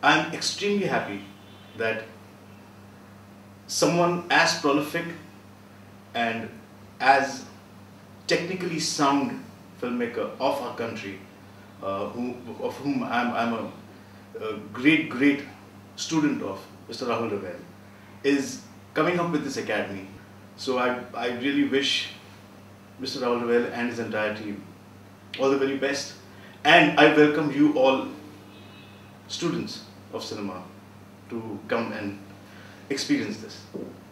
I'm extremely happy that someone as prolific and as technically sound filmmaker of our country, of whom I'm a great student of, Mr. Rahul Ravel, is coming up with this academy. So I really wish Mr. Rahul Ravel and his entire team all the very best. And I welcome you all students of cinema to come and experience this.